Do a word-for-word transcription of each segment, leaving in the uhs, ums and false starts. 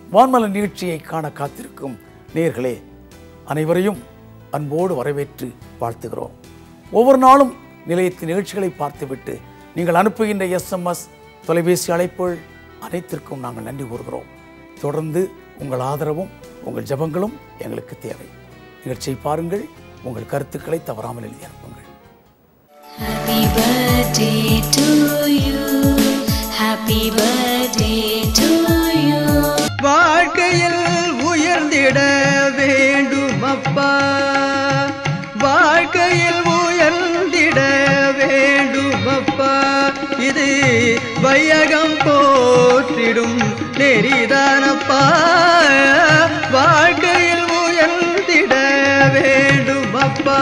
வான்மல நிகழ்ச்சியை காண காத்திருக்கும் நேயர்களே அனைவரையும் அன்போடு வரவேற்று வாழ்த்துகிறோம். ஒவ்வொரு நாளும் நிலையத்தின் நிகழ்ச்சிகளை பார்த்துவிட்டு நீங்கள் அனுப்புகின்ற எஸ்எம்எஸ், தொலைபேசி அழைப்புகள் அனைத்திற்கும் நாங்கள் நன்றி கூறுகிறோம். தொடர்ந்து உங்கள் ஆதரவும் உங்கள் ஜெபங்களும் எங்களுக்கு தேவை. நிகழ்ச்சியை பாருங்கள், உங்கள் கருத்துக்களை தவறாமல் எழுதி அனுப்புங்கள். Happy birthday to you. Happy birthday to you. வாழ்க்கையில் உயர்ந்திட வேண்டும் அப்பா, வாழ்க்கையில் உயர்ந்திட வேண்டும் அப்பா, இது வையகம் போற்றிடும் நெறிதானப்பா, வாழ்க்கையில் உயர்ந்திட வேண்டும் அப்பா.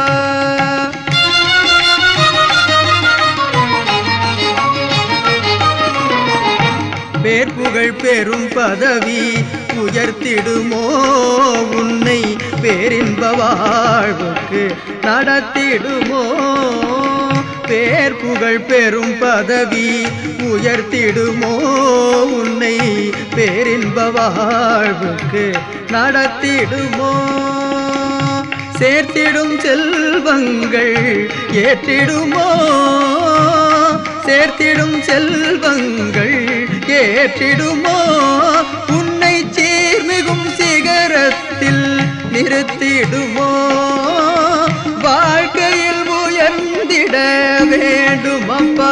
பேர் புகழ் பெரும் பதவி உயர்த்திடுமோ உன்னை, பேரின்ப வாழ்வுக்கு நடத்திடுமோ. பேர் புகழ் பெரும் பதவி உயர்த்திடுமோ உன்னை, பேரின்ப வாழ்வுக்கு நடத்திடுமோ. சேர்த்திடும் செல்வங்கள் ஏற்றிடுமோ, சேர்த்திடும் செல்வங்கள் ஏற்றிடுமோ. உன்னை சீர்மிகும் சிகரத்தில் நிறுத்திடுமோ, வாழ்க்கையில் உயர்ந்திட வேண்டும் அப்பா.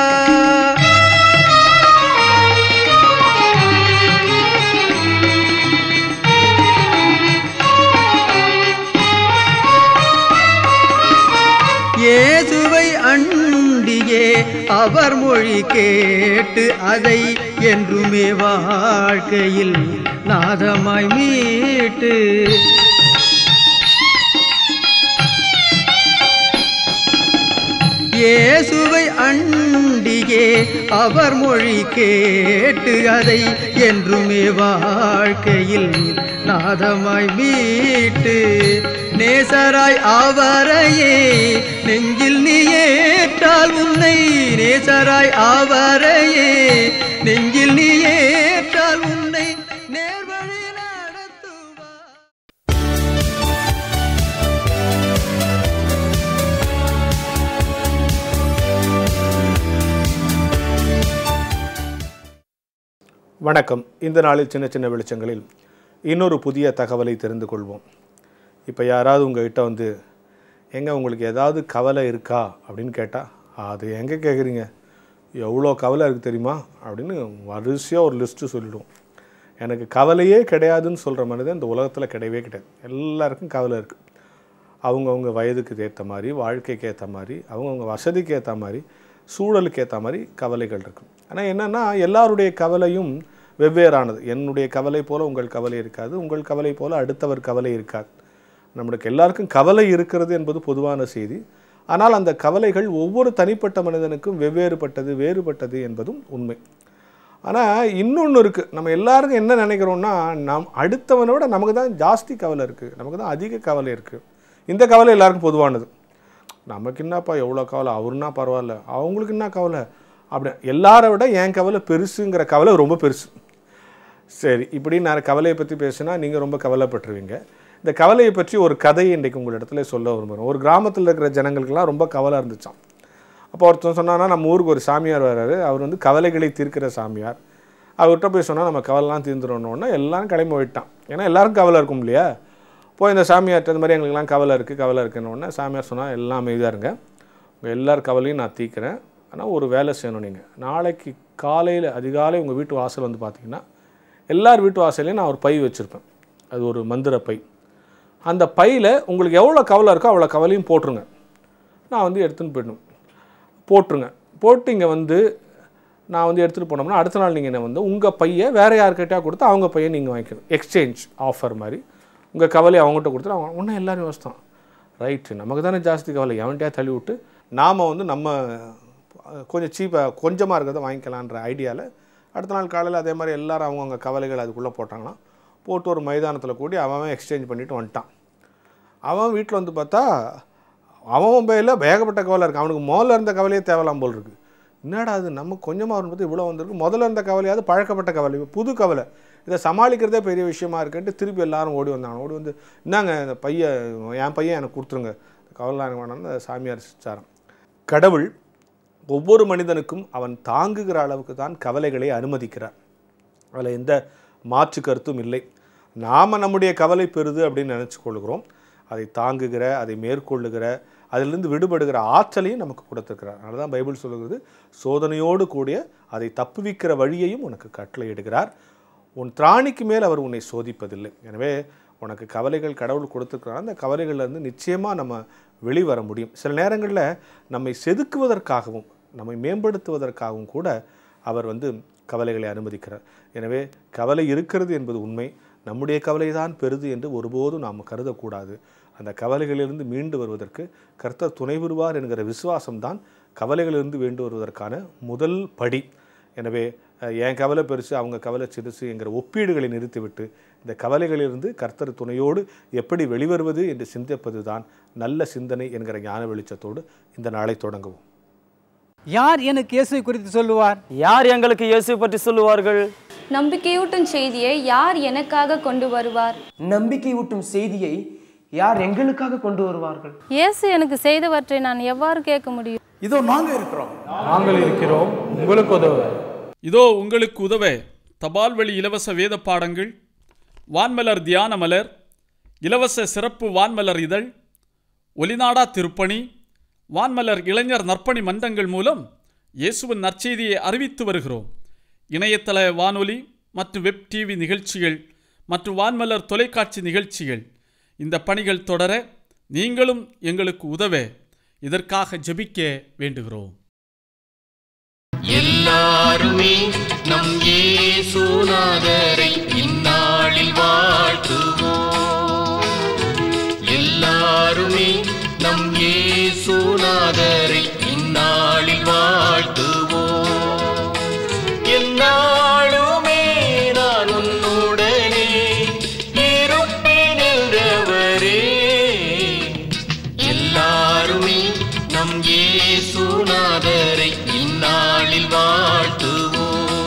இயேசுவை அண்டியே அவர் மொழி கேட்டு அதை என்றுமே வாழ்க்கையில் நாதமாய் மீட்டு, இயேசுவை அண்டியே அவர் மொழி கேட்டு அதை என்றுமே வாழ்க்கையில் நாதமாய் மீட்டு, நேசராய் அவரையே நெஞ்சில் நீ ஏற்றால் உன்னை, நேசராய் அவரையே நெஞ்சில் நீ ஏற்றால் உன்னை நேர்வழி நடத்துவார். வணக்கம். இந்த நாளில் சின்ன சின்ன வெளிச்சங்களில் இன்னொரு புதிய தகவலை தெரிந்து கொள்வோம். இப்போ யாராவது உங்கள்கிட்ட வந்து எங்கே உங்களுக்கு ஏதாவது கவலை இருக்கா அப்படின்னு கேட்டால், அது எங்கே கேட்குறீங்க, எவ்வளோ கவலை இருக்குது தெரியுமா அப்படின்னு வரிசையாக ஒரு லிஸ்ட்டு சொல்லிவிடுவோம். எனக்கு கவலையே கிடையாதுன்னு சொல்கிற மனிதன் இந்த உலகத்தில் கிடையவே கிடையாது. எல்லாருக்கும் கவலை இருக்குது. அவங்கவுங்க வயதுக்கு ஏற்ற மாதிரி, வாழ்க்கைக்கு ஏற்ற மாதிரி, அவங்கவுங்க வசதிக்கு ஏற்ற மாதிரி, சூழலுக்கு ஏற்ற மாதிரி கவலைகள் இருக்குது. ஆனால் என்னென்னா எல்லாருடைய கவலையும் வெவ்வேறானது. என்னுடைய கவலை போல் உங்கள் கவலை இருக்காது, உங்கள் கவலை போல் அடுத்தவர் கவலை இருக்காது. நம்மளுக்கு எல்லாருக்கும் கவலை இருக்கிறது என்பது பொதுவான செய்தி. ஆனால் அந்த கவலைகள் ஒவ்வொரு தனிப்பட்ட மனிதனுக்கும் வெவ்வேறுபட்டது, வேறுபட்டது என்பதும் உண்மை. ஆனால் இன்னொன்று இருக்குது. நம்ம எல்லாருக்கும் என்ன நினைக்கிறோன்னா, நம் அடுத்தவனை விட நமக்கு தான் ஜாஸ்தி கவலை இருக்குது, நமக்கு தான் அதிக கவலை இருக்குது. இந்த கவலை எல்லாருக்கும் பொதுவானது. நமக்கு என்னப்பா எவ்வளோ கவலை, அவருன்னா பரவாயில்ல, அவங்களுக்கு என்ன கவலை, அப்படி எல்லாரை விட என் கவலை பெருசுங்கிற கவலை ரொம்ப பெருசு. சரி, இப்படி நான் கவலையை பற்றி பேசினா நீங்கள் ரொம்ப கவலைப்பட்டுருவீங்க. இந்த கவலையை பற்றி ஒரு கதையை இன்றைக்கு உங்கள் இடத்துல சொல்ல விரும்புகிறோம். ஒரு கிராமத்தில் இருக்கிற ஜனங்களுக்கெல்லாம் ரொம்ப கவலை இருந்துச்சான். அப்போ ஒருத்தன் சொன்னான்னா, நம்ம ஊருக்கு ஒரு சாமியார் வர்றாரு, அவர் வந்து கவலைகளை தீர்க்கிற சாமியார். அவர்கிட்ட போய் சொன்னால் நம்ம கவலைலாம் தீர்ந்துடணுன்னா எல்லாரும் கிளம்பி போயிட்டான். ஏன்னா எல்லாருக்கும் கவலை இருக்கும் இல்லையா. போய் இந்த சாமியார்ட்ட இந்த மாதிரி எங்களுக்கெல்லாம் கவலை இருக்குது கவலை இருக்குன்னு சாமியார் சொன்னால், எல்லாம் அமைதியாக இருங்க, உங்கள் எல்லார் கவலையும் நான் தீர்க்கிறேன். ஆனால் ஒரு வேலை செய்யணும். நீங்கள் நாளைக்கு காலையில் அதிகாலை உங்கள் வீட்டு வாசல் வந்து பார்த்தீங்கன்னா, எல்லார் வீட்டு வாசலையும் நான் ஒரு பை வச்சுருப்பேன். அது ஒரு மந்திர பை. அந்த பையில் உங்களுக்கு எவ்வளோ கவலை இருக்கோ அவ்வளோ கவலையும் போட்டுருங்க. நான் வந்து எடுத்துன்னு போயிடணும். போட்டுருங்க. போட்டு இங்கே வந்து நான் வந்து எடுத்துகிட்டு போனோம்னா அடுத்த நாள் நீங்கள் என்ன வந்து உங்கள் பையை வேறு யார்கிட்டயா கொடுத்து அவங்க பையை நீங்கள் வாங்கிக்கணும். எக்ஸ்சேஞ்ச் ஆஃபர் மாதிரி உங்கள் கவலையை அவங்ககிட்ட கொடுத்துட்டு அவங்க ஒன்றும் எல்லோரும் யோசித்தான், ரைட்டு நமக்கு தானே ஜாஸ்தி கவலை, எவன்கிட்டயா தள்ளி விட்டு நாம் வந்து நம்ம கொஞ்சம் சீப்பாக கொஞ்சமாக இருக்கிறத வாங்கிக்கலான்ற ஐடியாவில் அடுத்த நாள் காலையில் அதே மாதிரி எல்லோரும் அவங்கவுங்க கவலைகள் அதுக்குள்ளே போட்டாங்கன்னா, போட்டு ஒரு மைதானத்தில் கூடி அவன் எக்ஸ்சேஞ்ச் பண்ணிவிட்டு வந்துட்டான். அவன் வீட்டில் வந்து பார்த்தா அவன் மொபைலில் வேகப்பட்ட கவலை இருக்குது. அவனுக்கு மோலில் இருந்த கவலையே தேவலாம் போல் இருக்குது. என்னடா அது நம்ம கொஞ்சமாக வரும்போது இவ்வளோ வந்திருக்கு, முதல்ல இருந்த கவலையாவது பழக்கப்பட்ட கவலை, புது கவலை, இதை சமாளிக்கிறதே பெரிய விஷயமா இருக்குன்ட்டு திருப்பி எல்லாரும் ஓடி வந்தாங்க. ஓடி வந்து என்னங்க இந்த பையன் என் பையன் எனக்கு கொடுத்துருங்க, கவலை எனக்கு வேணாம்னு சாமியார் சிரிச்சாராம். கடவுள் ஒவ்வொரு மனிதனுக்கும் அவன் தாங்குகிற அளவுக்கு தான் கவலைகளை அனுமதிக்கிறார். அதில் எந்த மாற்று கருத்தும் இல்லை. நாம் நம்முடைய கவலை பெறுது அப்படின்னு நினச்சி கொள்கிறோம். அதை தாங்குகிற, அதை மேற்கொள்ளுகிற, அதிலிருந்து விடுபடுகிற ஆற்றலையும் நமக்கு கொடுத்துருக்கிறார். அதனால தான் பைபிள் சொல்லுகிறது, சோதனையோடு கூடிய அதை தப்புவிக்கிற வழியையும் உனக்கு கட்டளையிடுகிறார். உன் திராணிக்கு மேல் அவர் உன்னை சோதிப்பதில்லை. எனவே உனக்கு கவலைகள் கடவுள் கொடுத்துருக்கிறார். அந்த கவலைகள்லேருந்து நிச்சயமாக நம்ம வெளிவர முடியும். சில நேரங்களில் நம்மை செதுக்குவதற்காகவும் நம்மை மேம்படுத்துவதற்காகவும் கூட அவர் வந்து கவலைகளை அனுமதிக்கிறார். எனவே கவலை இருக்கிறது என்பது உண்மை. நம்முடைய கவலை தான் பெரிது என்று ஒருபோதும் நாம் கருதக்கூடாது. அந்த கவலைகளிலிருந்து மீண்டு வருவதற்கு கர்த்தர் துணை புரிவார் என்கிற விசுவாசம்தான் கவலைகளிலிருந்து மீண்டு வருவதற்கான முதல் படி. எனவே என் கவலை பெருசு, அவங்க கவலை சிறுசு என்கிற ஒப்பீடுகளை நிறுத்திவிட்டு இந்த கவலைகளிலிருந்து கர்த்தர் துணையோடு எப்படி வெளிவருவது என்று சிந்திப்பது தான் நல்ல சிந்தனை என்கிற ஞான வெளிச்சத்தோடு இந்த நாளை தொடங்குவோம். யார் எனக்கு இயேசுவை குறித்து சொல்லுவார்? யார் எங்களுக்கு இயேசு பற்றி சொல்லுவார்கள்? நம்பிக்கையூட்டும் செய்தியை யார் எனக்காக கொண்டு வருவார்? நம்பிக்கையூட்டும் செய்தியை யார் எங்களுக்காக கொண்டு வருவார்கள்? இயேசு எனக்கு செய்தவற்றை நான் எவ்வாறு கேட்க முடியும்? இதோ நாங்கள் இருக்கிறோம், நாங்கள் இருக்கிறோம், உங்களுக்கு உதவ. இதோ உங்களுக்கு உதவ தபால் வழி இலவச வேத பாடங்கள், வான்மலர் தியான மலர், இலவச சிறப்பு வான்மலர் இதழ், ஒலிநாடா திருப்பணி, வான்மலர் இளைஞர் நற்பணி மன்றங்கள் மூலம் இயேசுவின் நற்செய்தியை அறிவித்து வருகிறோம். இணையதள வானொலி மற்றும் வெப் டிவி நிகழ்ச்சிகள் மற்றும் வான்மலர் தொலைக்காட்சி நிகழ்ச்சிகள், இந்த பணிகள் தொடர நீங்களும் எங்களுக்கு உதவ இதற்காக ஜெபிக்க வேண்டுகிறோம். எல்லாருமே நம் இயேசுநாதரை இந்நாளில் வாழ்த்துவோம். எல்லாருமே நம் இயேசுநாதரை இந்நாளில் வாழ்த்துவோம். எந்நாளுமே நான் உன்னுடனே இருப்பேன் என்றவரே. எல்லாருமே நம் இயேசுநாதரை இந்நாளில் வாழ்த்துவோம்.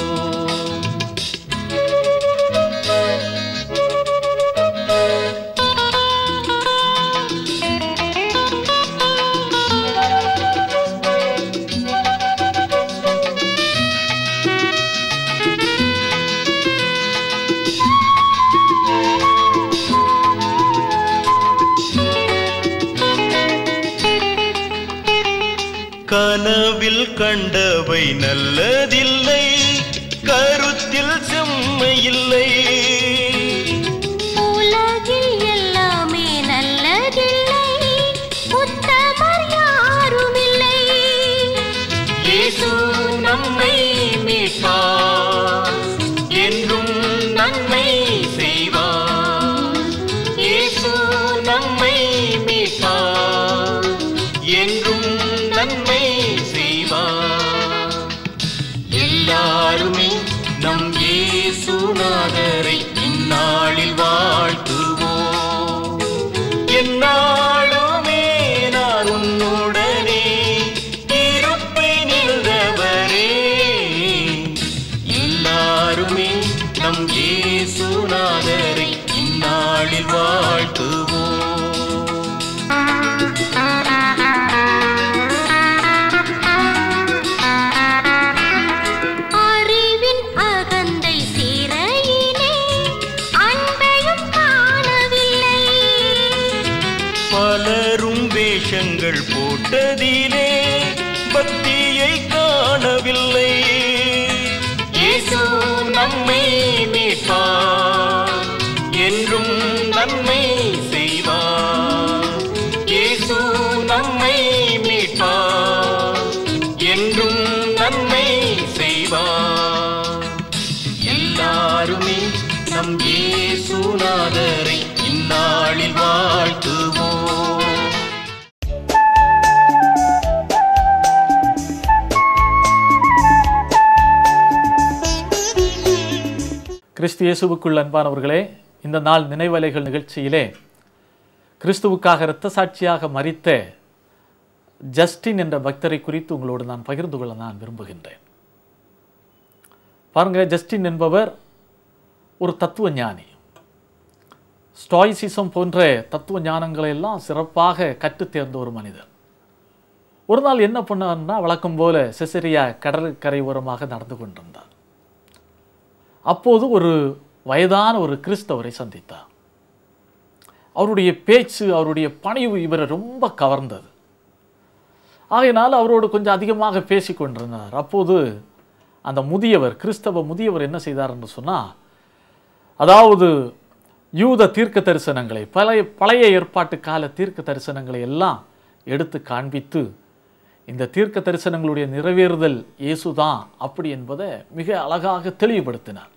கனவில் கண்டவை நல்லதில்லை, கருத்தில் செம்மையில்லை. உலகில் எல்லாமே நல்லதில்லை, உத்தமர் யாருமில்லை. இயேசு நம்மை மீட்பார், என்றும் நன்மை செய்வார். இயேசு நம்மை மீட்பார், என்றும் நன்மை செய்வார். எல்லாருமே நம் இயேசுநாதரை இந்நாளில் வாழ்த்துவோம். எந்நாளுமே நான் உன்னுடனே இருப்பேன் என்றவரே. எல்லாருமே நம் இயேசுநாதரை இந்நாளில் வாழ்த்துவோம். அறிவின் அகந்தை சீரையிலே அன்பையும் காணவில்லை. பலரும் வேஷங்கள் போட்டதிலே பக்தியை காணவில்லை. இயேசு நம்மை மீட்பார், என்றும் நன்மை செய்வார். இயேசு நம்மை மீட்பார், என்றும் நன்மை செய்வார். எல்லாருமே நம் இயேசுநாதரை இந்நாளில் வாழ்த்துவோம். கிறிஸ்து இயேசுவுக்குள் அன்பானவர்களே, இந்த நாள் நினைவலைகள் நிகழ்ச்சியிலே கிறிஸ்துவுக்காக இரத்த சாட்சியாக மரித்த ஜஸ்டின் என்ற பக்தரை குறித்து உங்களோடு நான் பகிர்ந்து கொள்ள நான் விரும்புகின்றேன். பாருங்க, ஜஸ்டின் என்பவர் ஒரு தத்துவ ஞானி. ஸ்டாய்சிசம் போன்ற தத்துவ ஞானங்களை எல்லாம் சிறப்பாக கற்று தேர்ந்த ஒரு மனிதர். ஒரு நாள் என்ன பண்ணார்னா, வழக்கம் போல செசரியா கடற்கரை ஓரமாக நடந்து கொண்டிருந்தார். அப்போது ஒரு வயதான ஒரு கிறிஸ்தவரை சந்தித்தார். அவருடைய பேச்சு, அவருடைய பணிவு இவரை ரொம்ப கவர்ந்தது. ஆகையினால் அவரோடு கொஞ்சம் அதிகமாக பேசி கொண்டிருந்தார். அப்போது அந்த முதியவர், கிறிஸ்தவ முதியவர் என்ன செய்தார் என்று சொன்னால், அதாவது யூத தீர்க்க தரிசனங்களை, பழைய பழைய ஏற்பாட்டு கால தீர்க்க தரிசனங்களை எல்லாம் எடுத்து காண்பித்து, இந்த தீர்க்க தரிசனங்களுடைய நிறைவேறுதல் இயேசுதான் அப்படி என்பதை மிக அழகாக தெளிவுபடுத்தினார்.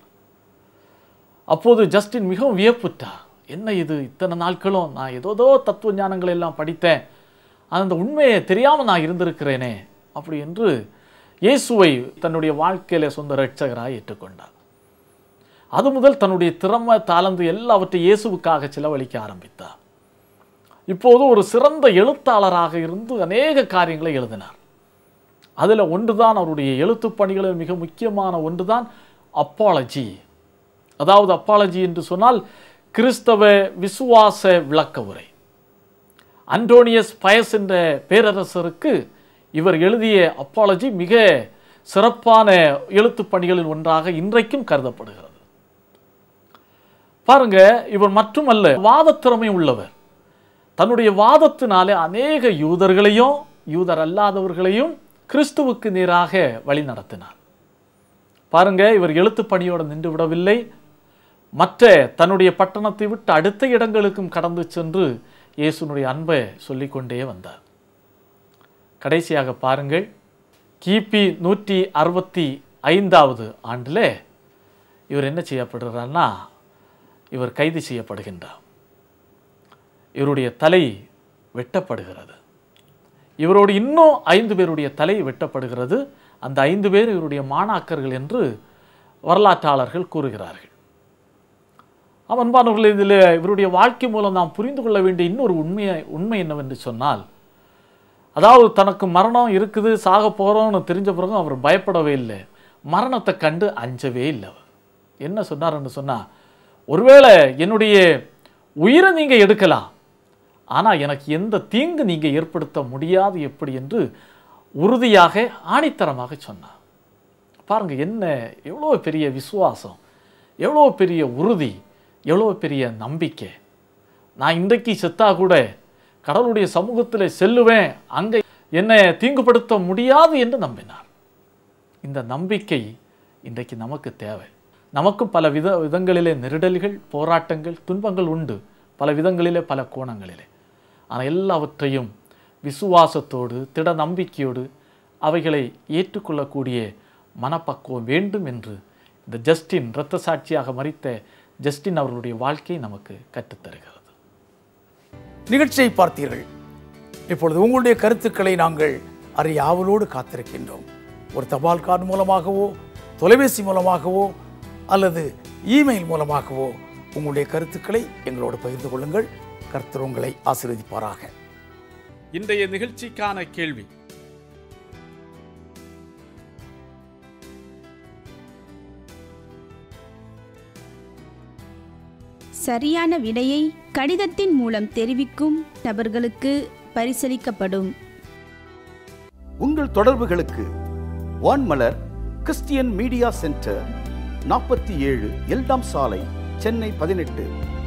அப்போது ஜஸ்டின் மிகவும் வியப்புற்றார். என்ன இது, இத்தனை நாட்களும் நான் ஏதோதோ தத்துவ ஞானங்களை எல்லாம் படித்தேன், அந்த உண்மையை தெரியாமல் நான் இருந்திருக்கிறேனே அப்படி என்று இயேசுவை தன்னுடைய வாழ்க்கையில் சொந்த இரட்சகராக ஏற்றுக்கொண்டார். அது முதல் தன்னுடைய திறமை, தாளந்து எல்லாவற்றையும் இயேசுவுக்காக செலவழிக்க ஆரம்பித்தார். இப்போது ஒரு சிறந்த எழுத்தாளராக இருந்து அநேக காரியங்களை எழுதினார். அதில் ஒன்றுதான், அவருடைய எழுத்து பணிகளில் மிக முக்கியமான ஒன்றுதான் அப்பாலஜி. அதாவது அப்பாலஜி என்று சொன்னால் கிறிஸ்தவ விசுவாச விளக்க உரை. அன்டோனியஸ் பயஸ் என்ற பேரரசருக்கு இவர் எழுதிய அப்பாலஜி மிக சிறப்பான எழுத்து பணிகளில் ஒன்றாக இன்றைக்கும் கருதப்படுகிறது. பாருங்க, இவர் மட்டுமல்ல, வாதத்திறமை உள்ளவர். தன்னுடைய வாதத்தினாலே அநேக யூதர்களையும் யூதர் அல்லாதவர்களையும் கிறிஸ்துவுக்கு நேராக வழி நடத்தினார். பாருங்க, இவர் எழுத்து பணியோடு நின்று விடவில்லை. மற்ற தன்னுடைய பட்டணத்தை விட்டு அடுத்த இடங்களுக்கும் கடந்து சென்று இயேசுனுடைய அன்பை சொல்லிக்கொண்டே வந்தார். கடைசியாக பாருங்கள், கிபி நூற்றி அறுபத்தி ஐந்தாவது ஆண்டில் இவர் என்ன செய்யப்படுகிறார்னா, இவர் கைது செய்யப்படுகின்றார். இவருடைய தலை வெட்டப்படுகிறது. இவரோடு இன்னும் ஐந்து பேருடைய தலை வெட்டப்படுகிறது. அந்த ஐந்து பேர் இவருடைய மாணாக்கர்கள் என்று வரலாற்றாளர்கள் கூறுகிறார்கள். அன்பானவர்களே, இதில் இவருடைய வாழ்க்கை மூலம் நாம் புரிந்து கொள்ள வேண்டிய இன்னொரு உண்மையை உண்மை என்னவென்று சொன்னால், அதாவது தனக்கு மரணம் இருக்குது, சாக போகிறோம்னு தெரிஞ்ச பிறகு அவர் பயப்படவே இல்லை. மரணத்தை கண்டு அஞ்சவே இல்லை. அவர் என்ன சொன்னார்ன்னு சொன்னால், ஒருவேளை என்னுடைய உயிரை நீங்கள் எடுக்கலாம், ஆனால் எனக்கு எந்த தீங்கு நீங்கள் ஏற்படுத்த முடியாது எப்படி என்று உறுதியாக ஆணித்தரமாக சொன்னார். பாருங்கள், என்ன எவ்வளோ பெரிய விசுவாசம், எவ்வளோ பெரிய உறுதி, எவ்வளோ பெரிய நம்பிக்கை. நான் இன்றைக்கு செத்தா கூட கடவுளுடைய சமூகத்தில் செல்லுவேன், அங்கே என்னை தீங்குபடுத்த முடியாது என்று நம்பினார். இந்த நம்பிக்கை இன்றைக்கு நமக்கு தேவை. நமக்கும் பல வித விதங்களிலே நெருடல்கள், போராட்டங்கள், துன்பங்கள் உண்டு, பல விதங்களிலே, பல கோணங்களிலே. ஆனால் எல்லாவற்றையும் விசுவாசத்தோடு, திட நம்பிக்கையோடு அவைகளை ஏற்றுக்கொள்ளக்கூடிய மனப்பக்குவம் வேண்டும் என்று இந்த ஜஸ்டின், இரத்த சாட்சியாக மரித்த ஜஸ்டின் அவர்களுடைய வாழ்க்கை நமக்கு கற்றுத்தருகிறது. நிகழ்ச்சியை பார்த்தீர்கள். இப்பொழுது உங்களுடைய கருத்துக்களை நாங்கள் அறிய ஆவலோடு காத்திருக்கின்றோம். ஒரு தபால் கார்டு மூலமாகவோ, தொலைபேசி மூலமாகவோ அல்லது இமெயில் மூலமாகவோ உங்களுடைய கருத்துக்களை எங்களோடு பகிர்ந்து கொள்ளுங்கள். கர்த்தர் உங்களை ஆசீர்வதிப்பாராக. இன்றைய நிகழ்ச்சிக்கான கேள்வி: சரியான விடையை கடிதத்தின் மூலம் தெரிவிக்கும் நபர்களுக்கு பரிசளிக்கப்படும். உங்கள் தொடர்புகளுக்கு வான்மலர் கிறிஸ்டியன் மீடியா சென்டர், நாற்பத்தி ஏழு எல்டாம் சாலை, சென்னை பதினெட்டு,